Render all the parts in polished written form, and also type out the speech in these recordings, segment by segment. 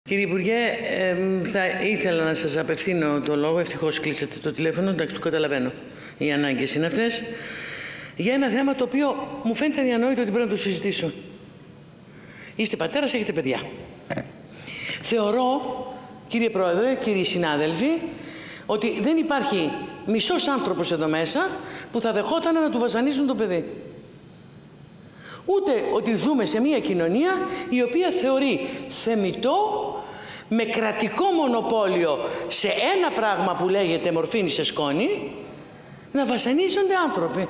Κύριε Υπουργέ, θα ήθελα να σας απευθύνω το λόγο, ευτυχώς κλείσατε το τηλέφωνο, εντάξει, το καταλαβαίνω, οι ανάγκες είναι αυτές, για ένα θέμα το οποίο μου φαίνεται αδιανόητο ότι πρέπει να το συζητήσω. Είστε πατέρας, έχετε παιδιά. Θεωρώ, κύριε Πρόεδρε, κύριοι συνάδελφοι, ότι δεν υπάρχει μισός άνθρωπος εδώ μέσα που θα δεχόταν να του βασανίζουν το παιδί. Ούτε ότι ζούμε σε μια κοινωνία η οποία θεωρεί θεμιτό, με κρατικό μονοπόλιο σε ένα πράγμα που λέγεται μορφήνη σε σκόνη, να βασανίζονται άνθρωποι.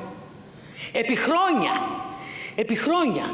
Επί χρόνια.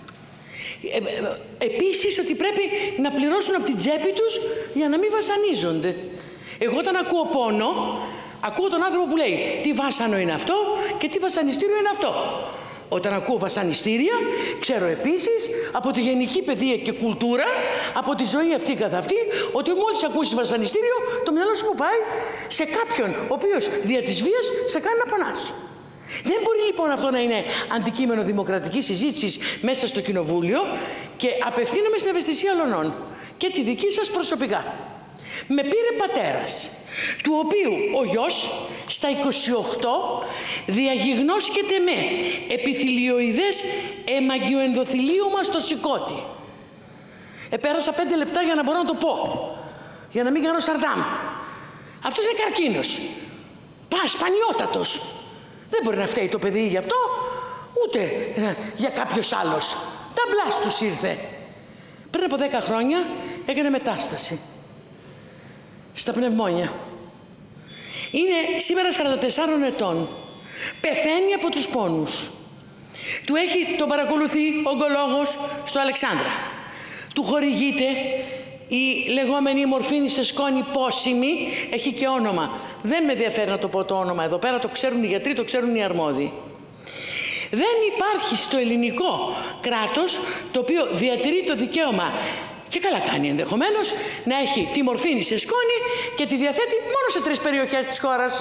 Επίσης ότι πρέπει να πληρώσουν από την τσέπη τους για να μην βασανίζονται. Εγώ όταν ακούω πόνο, ακούω τον άνθρωπο που λέει τι βάσανο είναι αυτό και τι βασανιστήριο είναι αυτό. Όταν ακούω βασανιστήρια, ξέρω επίσης από τη γενική παιδεία και κουλτούρα, από τη ζωή αυτή καθ' αυτή, ότι μόλις ακούσεις βασανιστήριο, το μυαλό σου που πάει σε κάποιον ο οποίος δια της βίας σε κάνει να πονάς. Δεν μπορεί λοιπόν αυτό να είναι αντικείμενο δημοκρατικής συζήτησης μέσα στο Κοινοβούλιο και απευθύνομαι στην ευαισθησία όλων και τη δική σας προσωπικά. Με πήρε πατέρας, του οποίου ο γιος στα 28 διαγιγνώσκεται με επιθυλιοειδές αιμαγκιοενδοθυλίωμα στο σηκώτη. Πέρασα 5 λεπτά για να μπορώ να το πω, για να μην κάνω σαρδάμ. Αυτός είναι καρκίνος, σπανιότατος. Δεν μπορεί να φταίει το παιδί γι' αυτό, ούτε για κάποιος άλλος. Ταμπλάς τους ήρθε. Πριν από 10 χρόνια έκανε μετάσταση στα πνευμόνια. Είναι σήμερα 44 ετών. Πεθαίνει από τους πόνους. Τον παρακολουθεί ο ογκολόγος στο Αλεξάνδρα. Του χορηγείται η λεγόμενη μορφήνη σε σκόνη πόσιμη. Έχει και όνομα. Δεν με ενδιαφέρει να το πω το όνομα εδώ πέρα. Το ξέρουν οι γιατροί, το ξέρουν οι αρμόδιοι. Δεν υπάρχει στο ελληνικό κράτος το οποίο διατηρεί το δικαίωμα, και καλά κάνει ενδεχομένως, να έχει τη μορφήνη σε σκόνη και τη διαθέτει μόνο σε 3 περιοχές της χώρας.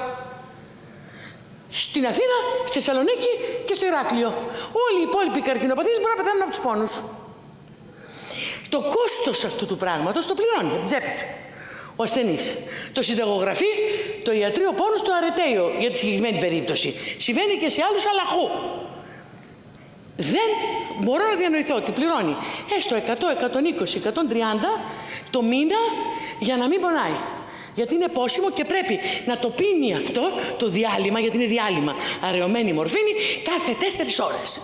Στην Αθήνα, στη Θεσσαλονίκη και στο Ηράκλειο. Όλοι οι υπόλοιποι καρκινοπαθείς μπορούν να πεθάνουν από τους πόνους. Το κόστος αυτού του πράγματος το πληρώνει από την τσέπη του ο ασθενής. Το συνταγογραφεί το ιατρείο πόνους του Αρετέιο για τη συγκεκριμένη περίπτωση. Συμβαίνει και σε άλλους αλαχού. Δεν μπορώ να διανοηθώ ότι πληρώνει έστω 100, 120, 130 το μήνα για να μην πονάει. Γιατί είναι πόσιμο και πρέπει να το πίνει αυτό το διάλειμμα, γιατί είναι διάλειμμα, αραιωμένη μορφήνη, κάθε 4 ώρες.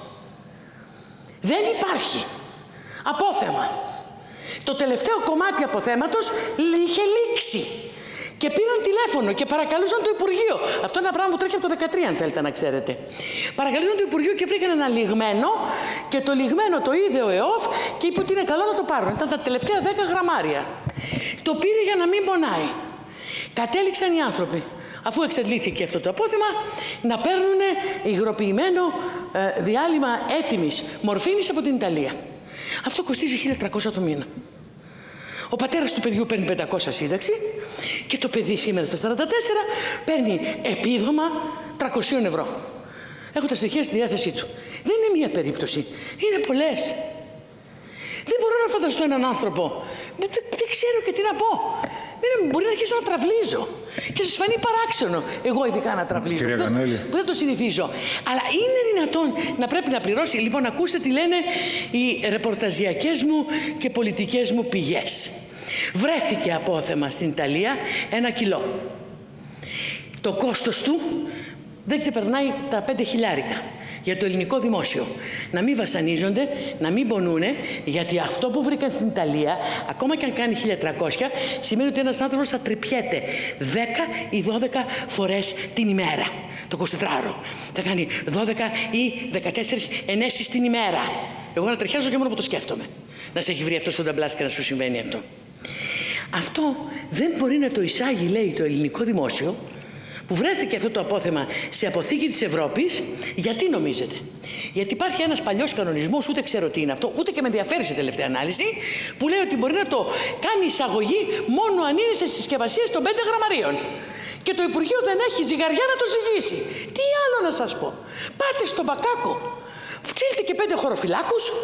Δεν υπάρχει απόθεμα. Το τελευταίο κομμάτι αποθέματος είχε λήξει. Και πήραν τηλέφωνο και παρακαλούσαν το Υπουργείο. Αυτό είναι ένα πράγμα που τρέχει από το 2013, αν θέλετε να ξέρετε. Παρακαλούσαν το Υπουργείο και βρήκαν ένα λιγμένο και το λιγμένο το είδε ο ΕΟΦ και είπε ότι είναι καλό να το πάρουν. Ήταν τα τελευταία 10 γραμμάρια. Το πήρε για να μην πονάει. Κατέληξαν οι άνθρωποι, αφού εξαντλήθηκε αυτό το απόθεμα, να παίρνουν υγροποιημένο διάλειμμα έτοιμης μορφήνης από την Ιταλία. Αυτό κοστίζει 1.300 το μήνα. Ο πατέρας του παιδιού παίρνει 500 σύνταξη και το παιδί σήμερα στα 44 παίρνει επίδομα 300 ευρώ. Έχω τα στοιχεία στη διάθεσή του. Δεν είναι μία περίπτωση, είναι πολλές. Δεν μπορώ να φανταστώ έναν άνθρωπο, δεν ξέρω και τι να πω. Μπορεί να αρχίσω να τραυλίζω και σας φανεί παράξενο εγώ ειδικά να τραυλίζω, που δεν το συνηθίζω. Αλλά είναι δυνατόν να πρέπει να πληρώσει? Λοιπόν, ακούστε τι λένε οι ρεπορταζιακές μου και πολιτικές μου πηγές. Βρέθηκε απόθεμα στην Ιταλία 1 κιλό. Το κόστος του δεν ξεπερνάει τα 5 χιλιάρικα. Για το ελληνικό δημόσιο. Να μην βασανίζονται, να μην πονούνε, γιατί αυτό που βρήκαν στην Ιταλία, ακόμα και αν κάνει 1.300, σημαίνει ότι ένας άνθρωπος θα τρυπιέται 10 ή 12 φορές την ημέρα. Το 24ωρο. Θα κάνει 12 ή 14 ενέσεις την ημέρα. Εγώ να τριχιάζω και μόνο που το σκέφτομαι. Να σε έχει βρει αυτό στον ταμπλάς και να σου συμβαίνει αυτό. Αυτό δεν μπορεί να το εισάγει, λέει, το ελληνικό δημόσιο, που βρέθηκε αυτό το απόθεμα σε αποθήκη της Ευρώπης. Γιατί νομίζετε? Γιατί υπάρχει ένας παλιός κανονισμός, ούτε ξέρω τι είναι αυτό, ούτε και με ενδιαφέρει σε τελευταία ανάλυση, που λέει ότι μπορεί να το κάνει εισαγωγή μόνο αν είναι σε συσκευασίες των 5 γραμμαρίων. Και το Υπουργείο δεν έχει ζυγαριά να το ζυγίσει. Τι άλλο να σας πω? Πάτε στον Μπακάκο, στείλτε και 5 χωροφυλάκους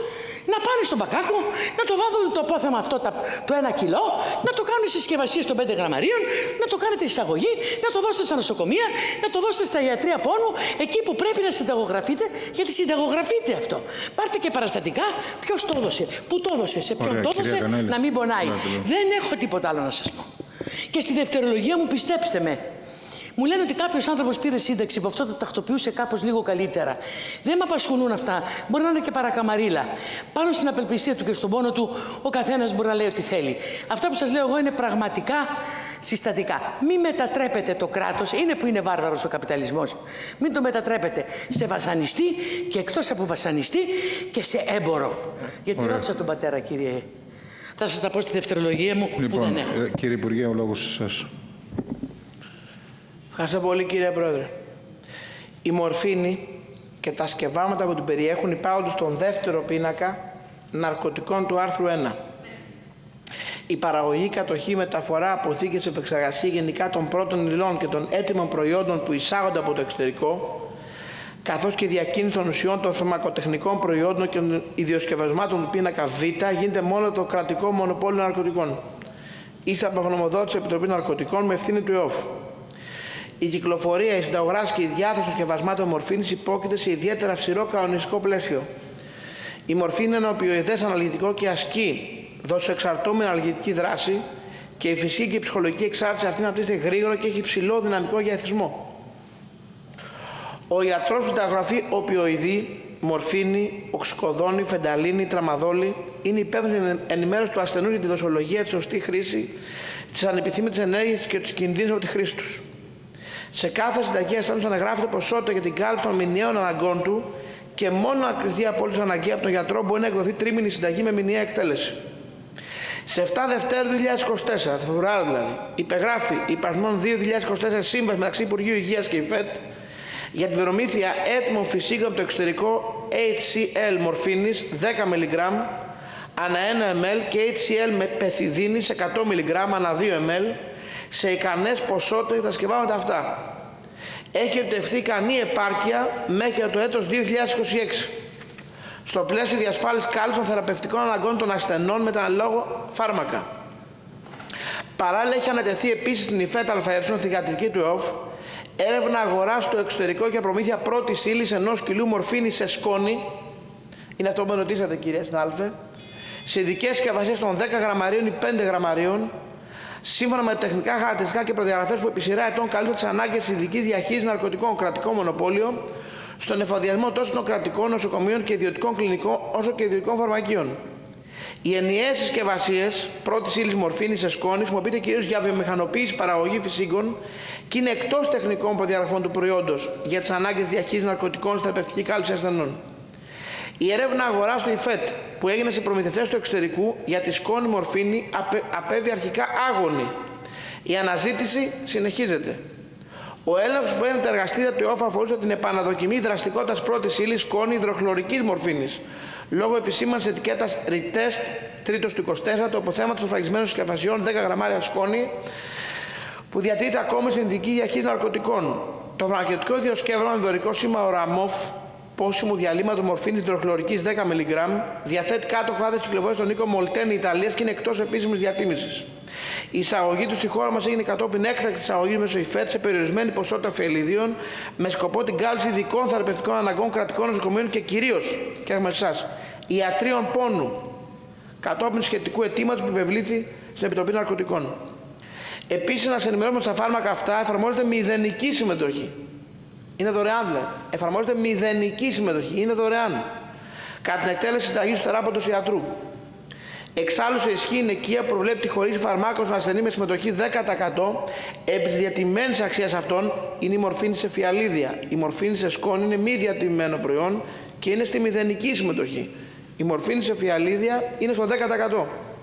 να πάνε στον Πακάκο, να το βάδουν το απόθεμα αυτό το 1 κιλό, να το κάνουν συσκευασίες των 5 γραμμαρίων, να το κάνετε εισαγωγή, να το δώσετε στα νοσοκομεία, να το δώσετε στα ιατρεία πόνου, εκεί που πρέπει να συνταγογραφείτε, γιατί συνταγογραφείτε αυτό. Πάρτε και παραστατικά, ποιος το έδωσε, πού το έδωσε, σε ποιον το έδωσε, να μην πονάει. Δεν έχω τίποτα άλλο να σας πω. Και στη δευτερολογία μου, πιστέψτε με, μου λένε ότι κάποιος άνθρωπος πήρε σύνταξη που αυτό το τακτοποιούσε κάπως λίγο καλύτερα. Δεν με απασχολούν αυτά. Μπορεί να είναι και παρακαμαρίλα. Πάνω στην απελπισία του και στον πόνο του, ο καθένας μπορεί να λέει ό,τι θέλει. Αυτά που σας λέω εγώ είναι πραγματικά συστατικά. Μην μετατρέπετε το κράτος, είναι που είναι βάρβαρος ο καπιταλισμός. Μην το μετατρέπετε σε βασανιστή και εκτός από βασανιστή και σε έμπορο. Γιατί ρώτησα τον πατέρα, κύριε. Θα σας τα πω στη δευτερολογία μου που δεν έχω. Κύριε Υπουργέ, ο λόγος σε εσάς. Ευχαριστώ πολύ, κύριε Πρόεδρε. Η μορφίνη και τα σκευάματα που την περιέχουν υπάγονται στον δεύτερο πίνακα ναρκωτικών του άρθρου 1. Η παραγωγή, κατοχή, μεταφορά, αποθήκευση, επεξεργασία γενικά των πρώτων υλών και των έτοιμων προϊόντων που εισάγονται από το εξωτερικό, καθώς και η διακίνηση των ουσιών των φαρμακοτεχνικών προϊόντων και των ιδιοσκευασμάτων του πίνακα Β γίνεται μόνο το κρατικό μονοπόλιο ναρκωτικών. Ύστερα από γνωμοδότηση Επιτροπή Ναρκωτικών με ευθύνη του ΕΟΦ. Η κυκλοφορία, η συνταγογράφηση και η διάθεση των σκευασμάτων μορφίνης υπόκειται σε ιδιαίτερα αυστηρό κανονιστικό πλαίσιο. Η μορφίνη είναι ένα οπιοειδές αναλγητικό και ασκεί δοσοεξαρτώμενη αναλγητική δράση και η φυσική και η ψυχολογική εξάρτηση αυτή αναπτύσσεται γρήγορα και έχει υψηλό δυναμικό για εθισμό. Ο ιατρός που συνταγογραφεί οπιοειδή, μορφίνη, οξυκοδόνη, φενταλίνη, τραμαδόλη είναι υπεύθυνος για την ενημέρωση του ασθενού για τη δοσολογία, τη σωστή χρήση, τις ανεπιθύμητες ενέργειες και τους κινδύνους από τη χρήση τους. Σε κάθε συνταγή ασθενούς αναγράφεται ποσότητα για την κάλυψη των μηνιαίων αναγκών του και μόνο αν κριθεί απόλυτα αναγκαία από τον γιατρό μπορεί να εκδοθεί τρίμηνη συνταγή με μηνιαία εκτέλεση. Σε 7 Δευτέρου 2024, το Φεβρουάριο δηλαδή, υπεγράφει υπαριθμόν 2-2024 σύμβαση μεταξύ Υπουργείου Υγείας και ΙΦΕΤ για την προμήθεια έτοιμων φυσικών από το εξωτερικό HCl μορφίνης 10 mg ανά 1 ml και HCl με πεθιδίνης 100 mg ανά 2 ml σε ικανές ποσότητες για τα σκευάματα αυτά. Έχει επιτευχθεί ικανή επάρκεια μέχρι το έτος 2026 στο πλαίσιο διασφάλισης κάλυψης των θεραπευτικών αναγκών των ασθενών με τα αναλόγω φάρμακα. Παράλληλα έχει ανατεθεί επίσης στην ΙΦΕΤ ΑΕ θυγατρική του ΕΟΦ έρευνα αγοράς στο εξωτερικό για προμήθεια πρώτης ύλης 1 κιλού μορφίνης σε σκόνη, είναι αυτό που με ρωτήσατε κυρία συνάδελφε, σε ειδικές συσκευασίες των 10 γραμμαρίων ή 5 γραμμαρίων, σύμφωνα με τεχνικά χαρακτηριστικά και προδιαγραφές που επί σειρά ετών καλύπτουν τις ανάγκες της ειδικής διαχείρισης ναρκωτικών κρατικό μονοπόλιο, στον εφοδιασμό τόσο των κρατικών νοσοκομείων και ιδιωτικών κλινικών όσο και ιδιωτικών φαρμακείων. Οι ενιαίες συσκευασίες πρώτης ύλης μορφίνης σε σκόνη χρησιμοποιείται κυρίως για βιομηχανοποίηση παραγωγή φυσίγκων και είναι εκτός τεχνικών προδιαγραφών του προϊόντος για τις ανάγκες διαχείρισης ναρκωτικών στη θεραπευτική κάλυψη ασθενών. Η έρευνα αγοράς του ΙΦΕΤ που έγινε σε προμηθευτές του εξωτερικού για τη σκόνη μορφίνη απέβη αρχικά άγωνη. Η αναζήτηση συνεχίζεται. Ο έλεγχος που έγινε τα εργαστήρια του ΕΟΦ αφορούσε την επαναδοκιμή δραστικότητας πρώτης ύλης σκόνη υδροχλωρικής μορφίνης λόγω επισήμανσης ετικέτας Retest 3 του 24 το αποθέματος των φραγισμένων συσκευασιών 10 γραμμάρια σκόνη που διατηρείται ακόμη στην ειδική διαχείριση ναρκωτικών. Το φαρμακευτικό ιδιοσκεύασμα με εμπορικό σήμα ΟΡΑΜΟΦ πόσιμου διαλύματος μορφίνης υδροχλωρικής 10 mg διαθέτει κάτω άδειας κυκλοφορίας στον οίκο Μολτένη Ιταλίας και είναι εκτός επίσημης διατίμησης. Η εισαγωγή του στη χώρα μας έγινε κατόπιν έκτακτης εισαγωγής μέσω ΙΦΕΤ σε περιορισμένη ποσότητα φιαλιδίων με σκοπό την κάλυψη ειδικών θεραπευτικών αναγκών κρατικών νοσοκομείων και κυρίως, και έχουμε εσάς, ιατρίων πόνου κατόπιν σχετικού αιτήματος που υπευλήθη στην Επιτροπή Ναρκωτικών. Επίσης, να σας ενημερώσουμε ότι στα φάρμακα αυτά εφαρμόζεται μηδενική συμμετοχή. Είναι δωρεάν δηλαδή. Εφαρμόζεται μηδενική συμμετοχή. Είναι δωρεάν. Κατά την εκτέλεση συνταγής του θεράποντος ιατρού. Εξάλλου, σε ισχύ είναι οικία που προβλέπει τη χορήγηση φαρμάκων στον ασθενή με συμμετοχή 10% επί της διατιμημένης αξίας αυτών είναι η μορφίνη σε φιαλίδια. Η μορφίνη σε σκόνη είναι μη διατιμημένο προϊόν και είναι στη μηδενική συμμετοχή. Η μορφίνη σε φιαλίδια είναι στο 10%.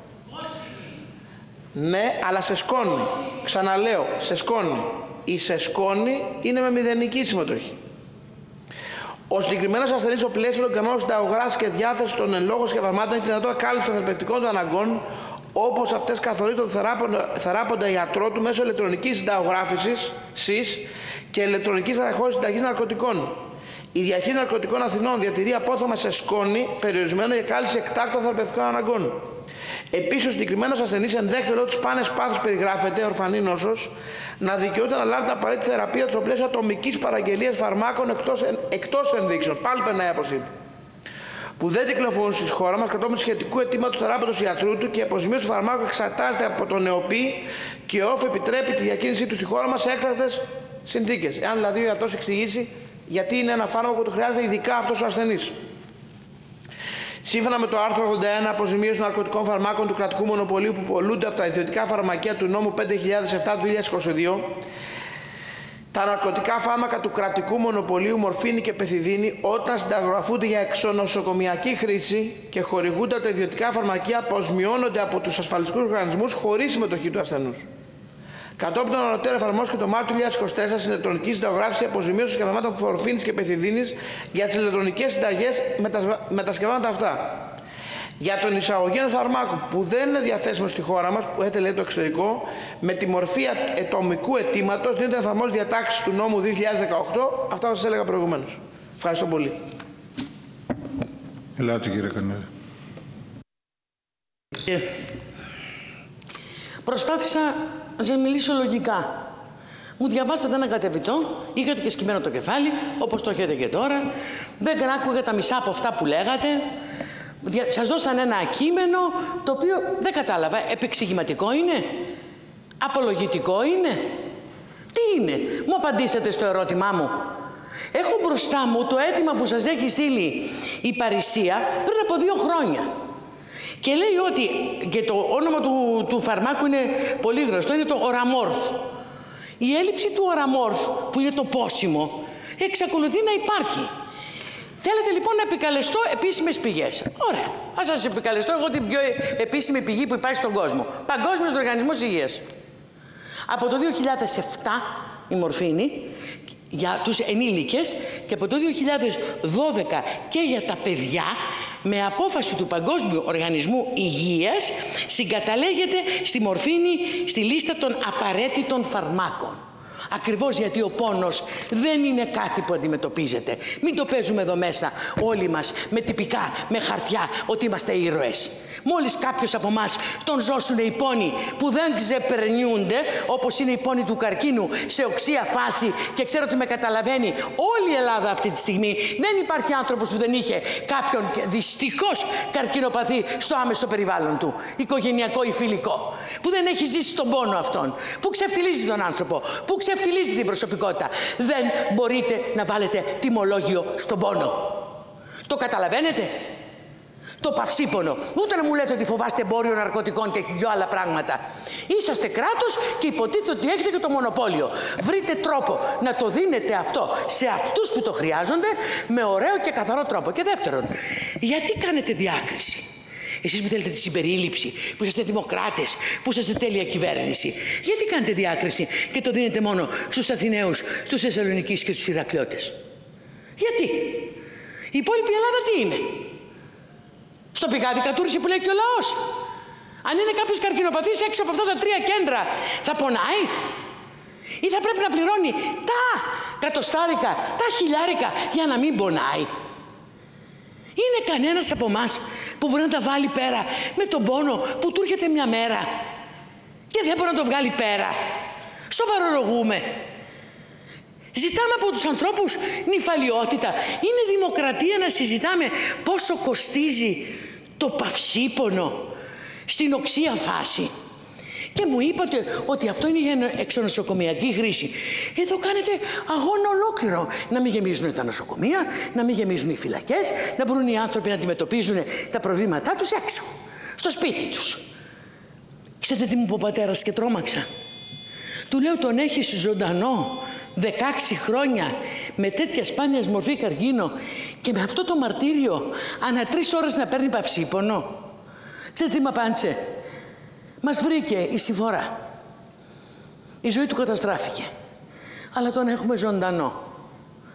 Ναι, αλλά σε σκόνη. Ξαναλέω, σε σκόνη. Η σε σκόνη είναι με μηδενική συμμετοχή. Ο συγκεκριμένος ασθενής στο πλαίσιο των κανόνων συνταγογράφησης και διάθεση των εν λόγω σκευασμάτων έχει τη δυνατότητα κάλυψης των θεραπευτικών του αναγκών όπως αυτές καθορίζονται τον θεράποντα ιατρό του μέσω ηλεκτρονικής συνταγογράφησης ΣΥΣ και ηλεκτρονικής αναχώρησης συνταγής ναρκωτικών. Η διαχείριση ναρκωτικών Αθηνών διατηρεί απόθεμα σε σκόνη περιορισμένο για κάλυψη εκτάκτων θεραπευτικών αναγκών. Επίσης, ο συγκεκριμένος ασθενής ενδέχεται λόγω του σπάνιας πάθους περιγράφεται, ορφανή νόσος, να δικαιούται να λάβει την απαραίτητη θεραπεία στο πλαίσιο ατομικής παραγγελίας φαρμάκων εκτός ενδείξεων. Πάλι περνάει από ΣΥΠ. Που δεν κυκλοφορούν στη χώρα μας κατόπιν σχετικού αιτήματος θεράπευτος ιατρού του και η αποζημίωση του φαρμάκου εξαρτάται από τον ΕΟΠΗ και ο ΟΦ επιτρέπει τη διακίνησή του στη χώρα μας σε έκτακτες συνθήκες. Εάν δηλαδή ο ιατρός εξηγήσει γιατί είναι ένα φάρμακο που του χρειάζεται ειδικά αυτός ο ασθενής. Σύμφωνα με το άρθρο 81, αποζημίωση των ναρκωτικών φαρμάκων του κρατικού μονοπωλίου που πολλούνται από τα ιδιωτικά φαρμακεία του νόμου 5.007 του 2022, τα ναρκωτικά φάρμακα του κρατικού μονοπωλίου μορφίνη και πεθυδίνη, όταν συνταγογραφούνται για εξονοσοκομιακή χρήση και χορηγούνται από τα ιδιωτικά φαρμακεία, αποσμιώνονται από τους ασφαλιστικούς οργανισμούς χωρίς συμμετοχή του ασθενούς. Κατόπιν των ανωτέρων εφαρμόστηκε το Μάρτιο 2024 στην ηλεκτρονική συνταγογράφηση αποζημίωση των σκευασμάτων μορφίνης και πεθυδίνης για τις ηλεκτρονικές συνταγές με τα σκευάσματα αυτά. Για τον εισαγωγή ενός φαρμάκου που δεν είναι διαθέσιμο στη χώρα μας, που έχετε λέει το εξωτερικό, με τη μορφή ατομικού αιτήματος, δίνεται εφαρμόζει διατάξεις του νόμου 2018. Αυτά που σας έλεγα προηγουμένως. Ευχαριστώ πολύ. Ελάτε κύριε Κανέλη. Προσπάθησα να σας μιλήσω λογικά. Μου διαβάσατε ένα κατεβητό, είχατε και σκυμμένο το κεφάλι, όπως το έχετε και τώρα. Δεν άκουγα τα μισά από αυτά που λέγατε. Σας δώσαν ένα κείμενο το οποίο δεν κατάλαβα. Επεξηγηματικό είναι? Απολογητικό είναι? Τι είναι? Μου απαντήσατε στο ερώτημά μου. Έχω μπροστά μου το αίτημα που σας έχει στείλει η Παρισία πριν από 2 χρόνια. Και λέει ότι, και το όνομα του φαρμάκου είναι πολύ γνωστό, είναι το Οραμόρφ. Η έλλειψη του Οραμόρφ, που είναι το πόσιμο, εξακολουθεί να υπάρχει. Θέλετε λοιπόν να επικαλεστώ επίσημες πηγές. Ωραία. Ας σας επικαλεστώ εγώ την πιο επίσημη πηγή που υπάρχει στον κόσμο. Παγκόσμιος Οργανισμός Υγείας. Από το 2007 η μορφίνη για τους ενήλικες και από το 2012 και για τα παιδιά, με απόφαση του Παγκόσμιου Οργανισμού Υγείας, συγκαταλέγεται στη μορφίνη στη λίστα των απαραίτητων φαρμάκων. Ακριβώς γιατί ο πόνος δεν είναι κάτι που αντιμετωπίζεται. Μην το παίζουμε εδώ μέσα όλοι μας με τυπικά, με χαρτιά, ότι είμαστε ήρωες. Μόλις κάποιος από εμάς τον ζώσουν οι πόνοι που δεν ξεπερνιούνται, όπως είναι οι πόνοι του καρκίνου σε οξία φάση, και ξέρω ότι με καταλαβαίνει όλη η Ελλάδα αυτή τη στιγμή, δεν υπάρχει άνθρωπος που δεν είχε κάποιον δυστυχώς καρκινοπαθή στο άμεσο περιβάλλον του, οικογενειακό ή φιλικό, που δεν έχει ζήσει τον πόνο αυτόν, που ξεφτιλίζει τον άνθρωπο, που ξεφτιλίζει την προσωπικότητα. Δεν μπορείτε να βάλετε τιμολόγιο στον πόνο. Το καταλαβαίνετε? Το παυσίπονο. Ούτε να μου λέτε ότι φοβάστε εμπόριο ναρκωτικών και 2 άλλα πράγματα. Είσαστε κράτος και υποτίθεται ότι έχετε και το μονοπόλιο. Βρείτε τρόπο να το δίνετε αυτό σε αυτούς που το χρειάζονται με ωραίο και καθαρό τρόπο. Και δεύτερον, γιατί κάνετε διάκριση? Εσείς που θέλετε τη συμπερίληψη, που είσαστε δημοκράτες, που είσαστε τέλεια κυβέρνηση, γιατί κάνετε διάκριση και το δίνετε μόνο στους Αθηναίους, στους Θεσσαλονικείς και στους Ηρακλειώτες? Γιατί? Η υπόλοιπη Ελλάδα τι είναι? Στο πηγάδι κατούρισε που λέει και ο λαός. Αν είναι κάποιος καρκινοπαθής έξω από αυτά τα 3 κέντρα, θα πονάει? Ή θα πρέπει να πληρώνει τα κατοστάρικα, τα χιλιάρικα για να μην πονάει? Είναι κανένας από εμάς που μπορεί να τα βάλει πέρα με τον πόνο που του έρχεται μια μέρα και δεν μπορεί να το βγάλει πέρα? Σοβαρολογούμε. Ζητάμε από τους ανθρώπους νηφαλιότητα. Είναι δημοκρατία να συζητάμε πόσο κοστίζει το παυσίπονο στην οξία φάση? Και μου είπατε ότι αυτό είναι για εξονοσοκομιακή χρήση. Εδώ κάνετε αγώνα ολόκληρο. Να μην γεμίζουν τα νοσοκομεία, να μην γεμίζουν οι φυλακές, να μπορούν οι άνθρωποι να αντιμετωπίζουν τα προβλήματά τους έξω, στο σπίτι τους. Ξέρετε τι μου είπε ο πατέρας και τρόμαξα? Του λέω, τον έχεις ζωντανό 16 χρόνια με τέτοια σπάνια μορφή καρκίνο και με αυτό το μαρτύριο ανά 3 ώρες να παίρνει παυσίπονο? Ξέρετε τι μου απάντησε? Μας βρήκε η συμφορά. Η ζωή του καταστράφηκε. Αλλά τον έχουμε ζωντανό.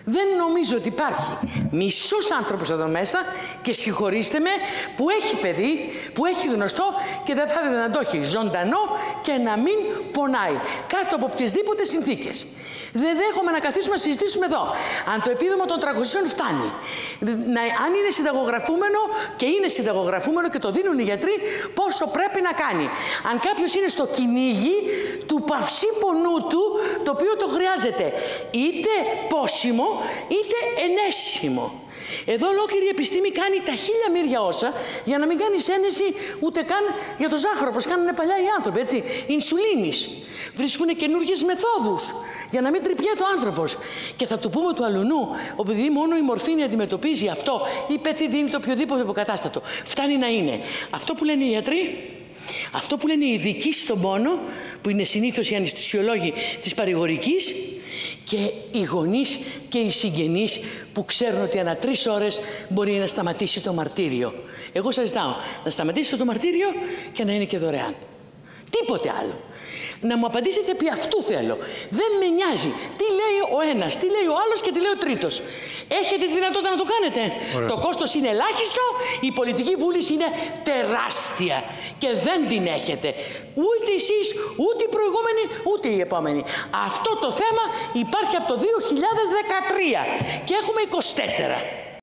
Δεν νομίζω ότι υπάρχει μισός άνθρωπος εδώ μέσα, και συγχωρήστε με, που έχει παιδί, που έχει γνωστό και δεν θα ήθελε να το έχει ζωντανό και να μην πονάει κάτω από οποιασδήποτε συνθήκες. Δεν δέχομαι να καθίσουμε να συζητήσουμε εδώ. Αν το επίδομα των 300 φτάνει, αν είναι συνταγογραφούμενο και είναι συνταγογραφούμενο και το δίνουν οι γιατροί, πόσο πρέπει να κάνει. Αν κάποιος είναι στο κυνήγι του παυσίπονού του, το οποίο το χρειάζεται είτε πόσιμο είτε ενέσιμο. Εδώ ολόκληρη η επιστήμη κάνει τα χίλια μύρια όσα για να μην κάνει ένεση ούτε καν για το ζάχαρο, όπως κάνανε παλιά οι άνθρωποι, έτσι, ινσουλίνης. Βρίσκουν καινούργιες μεθόδους για να μην τρυπιέται ο άνθρωπος. Και θα του πούμε του αλουνού, επειδή μόνο η μορφήνη αντιμετωπίζει αυτό, ή πεθυδίνει το οποιοδήποτε υποκατάστατο. Φτάνει να είναι αυτό που λένε οι γιατροί, αυτό που λένε οι ειδικοί στον πόνο, που είναι συνήθως οι αναισθησιολόγοι της παρηγορικής, και οι γονείς και οι συγγενείς που ξέρουν ότι ανά 3 ώρες μπορεί να σταματήσει το μαρτύριο. Εγώ σας ζητάω να σταματήσετε το μαρτύριο και να είναι και δωρεάν. Τίποτε άλλο. Να μου απαντήσετε επί αυτού θέλω. Δεν με νοιάζει τι λέει ο ένας, τι λέει ο άλλος και τι λέει ο τρίτος. Έχετε τη δυνατότητα να το κάνετε. Ωραία. Το κόστος είναι ελάχιστο, η πολιτική βούληση είναι τεράστια και δεν την έχετε. Ούτε εσείς, ούτε οι προηγούμενοι, ούτε οι επόμενοι. Αυτό το θέμα υπάρχει από το 2013 και έχουμε 24.